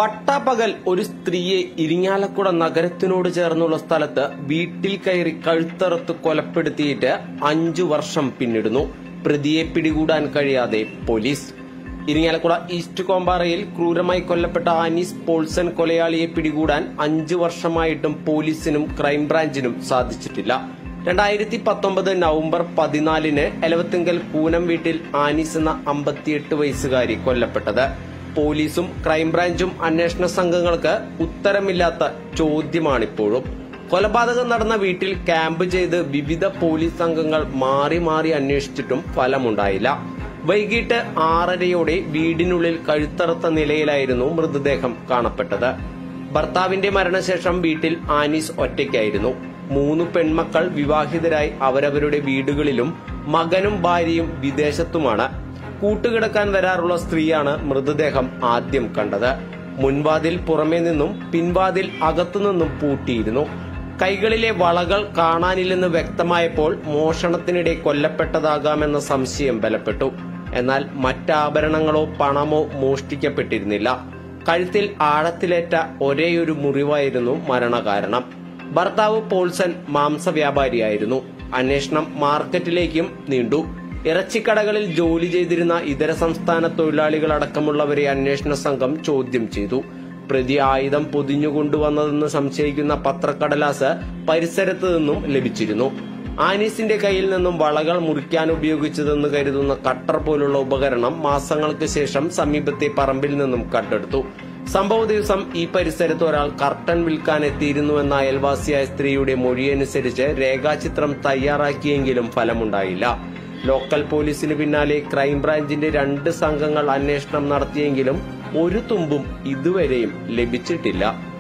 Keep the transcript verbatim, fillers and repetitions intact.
പട്ടാപ്പകൽ ഒരു സ്ത്രീയെ ഇരിങ്ങാലക്കുട നഗരത്തിനോട് ചേർന്നുള്ള സ്ഥലത്ത് വീട്ടിൽ കയറി കഴുത്തറുത്ത് കൊലപ്പെടുത്തിയിട്ട് അഞ്ചു വർഷം പിന്നിടുന്നു. പ്രതിയെ പിടികൂടാൻ കഴിയാതെ പോലീസ്. ഇരിങ്ങാലക്കുട ഈസ്റ്റ് കോമ്പാറയിൽ ക്രൂരമായി കൊല്ലപ്പെട്ട ആനീസ് പോൾസൺ കൊലയാളിയെ പിടികൂടാൻ അഞ്ചു വർഷമായിട്ടും പോലീസിനും ക്രൈംബ്രാഞ്ചിനും സാധിച്ചിട്ടില്ല. രണ്ടായിരത്തി പത്തൊമ്പത് നവംബർ പതിനാലിന് എലവത്തിങ്കൽ കൂനം വീട്ടിൽ ആനീസ് എന്ന അമ്പത്തിയെട്ട് വയസ്സുകാരി കൊല്ലപ്പെട്ടത്. പോലീസും ക്രൈംബ്രാഞ്ചും അന്വേഷണ സംഘങ്ങൾക്ക് ഉത്തരമില്ലാത്ത ചോദ്യമാണിപ്പോഴും. കൊലപാതകം നടന്ന വീട്ടിൽ ക്യാമ്പ് ചെയ്ത് വിവിധ പോലീസ് സംഘങ്ങൾ മാറി മാറി അന്വേഷിച്ചിട്ടും ഫലമുണ്ടായില്ല. വൈകിട്ട് ആറരയോടെ വീടിനുള്ളിൽ കഴുത്തറുത്ത നിലയിലായിരുന്നു മൃതദേഹം കാണപ്പെട്ടത്. ഭർത്താവിന്റെ മരണശേഷം വീട്ടിൽ ആനീസ് ഒറ്റയ്ക്കായിരുന്നു. മൂന്ന് പെൺമക്കൾ വിവാഹിതരായി അവരവരുടെ വീടുകളിലും മകനും ഭാര്യയും വിദേശത്തുമാണ്. കൂട്ടുകിടക്കാൻ വരാറുള്ള സ്ത്രീയാണ് മൃതദേഹം ആദ്യം കണ്ടത്. മുൻവാതിൽ പുറമേ നിന്നും പിൻവാതിൽ അകത്തുനിന്നും പൂട്ടിയിരുന്നു. കൈകളിലെ വളകൾ കാണാനില്ലെന്ന് വ്യക്തമായപ്പോൾ മോഷണത്തിനിടെ കൊല്ലപ്പെട്ടതാകാമെന്ന സംശയം ബലപ്പെട്ടു. എന്നാൽ മറ്റാഭരണങ്ങളോ പണമോ മോഷ്ടിക്കപ്പെട്ടിരുന്നില്ല. കഴുത്തിൽ ആഴത്തിലേറ്റ ഒരേയൊരു മുറിവായിരുന്നു മരണകാരണം. ഭർത്താവ് പോൾസൺ മാംസവ്യാപാരിയായിരുന്നു. അന്വേഷണം മാർക്കറ്റിലേക്കും നീണ്ടു. ഇറച്ചിക്കടകളിൽ ജോലി ചെയ്തിരുന്ന ഇതര സംസ്ഥാന തൊഴിലാളികളടക്കമുള്ളവരെ അന്വേഷണ സംഘം ചോദ്യം ചെയ്തു. പ്രതി ആയുധം പൊതിഞ്ഞുകൊണ്ടുവന്നതെന്ന് സംശയിക്കുന്ന പത്രക്കടലാസ് പരിസരത്ത് നിന്നും ലഭിച്ചിരുന്നു. ആനീസിന്റെ കയ്യിൽ നിന്നും വളകൾ മുറിക്കാൻ ഉപയോഗിച്ചതെന്ന് കരുതുന്ന കട്ടർ പോലുള്ള ഉപകരണം മാസങ്ങൾക്ക് ശേഷം സമീപത്തെ പറമ്പിൽ നിന്നും കണ്ടെടുത്തു. സംഭവ ദിവസം ഈ പരിസരത്ത് ഒരാൾ കർട്ടൻ വിൽക്കാൻ എത്തിയിരുന്നുവെന്ന അയൽവാസിയായ സ്ത്രീയുടെ മൊഴിയനുസരിച്ച് രേഖാചിത്രം തയ്യാറാക്കിയെങ്കിലും ഫലമുണ്ടായില്ല. ലോക്കൽ പോലീസിന് പിന്നാലെ ക്രൈംബ്രാഞ്ചിന്റെ രണ്ട് സംഘങ്ങൾ അന്വേഷണം നടത്തിയെങ്കിലും ഒരു തുമ്പും ഇതുവരെയും ലഭിച്ചിട്ടില്ല.